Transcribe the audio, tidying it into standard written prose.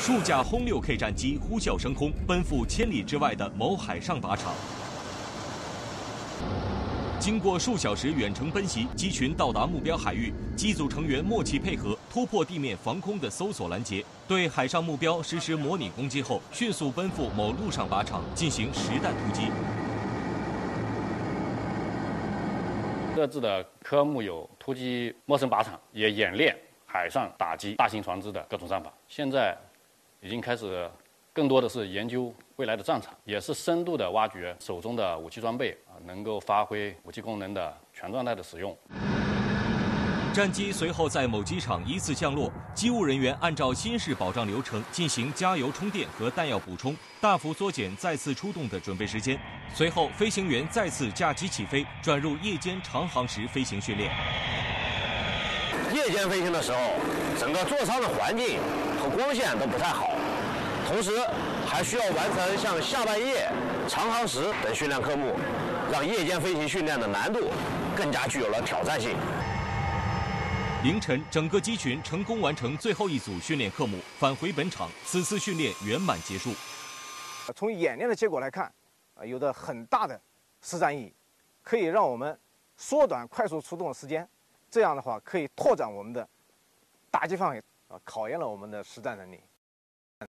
数架轰6K 战机呼啸升空，奔赴千里之外的某海上靶场。经过数小时远程奔袭，机群到达目标海域，机组成员默契配合，突破地面防空的搜索拦截，对海上目标实施模拟攻击后，迅速奔赴某陆上靶场进行实弹突击。 各自的科目有突击陌生靶场，也演练海上打击大型船只的各种战法。现在已经开始更多的是研究未来的战场，也是深度的挖掘手中的武器装备能够发挥武器功能的全状态的使用。 战机随后在某机场依次降落，机务人员按照新式保障流程进行加油充电和弹药补充，大幅缩减再次出动的准备时间。随后，飞行员再次驾机起飞，转入夜间长航时飞行训练。 夜间飞行的时候，整个座舱的环境和光线都不太好，同时还需要完成像下半夜、长航时等训练科目，让夜间飞行训练的难度更加具有了挑战性。 凌晨，整个机群成功完成最后一组训练科目，返回本场。此次训练圆满结束。 从演练的结果来看，有着很大的实战意义，可以让我们缩短快速出动的时间。这样的话，可以拓展我们的打击范围，考验了我们的实战能力。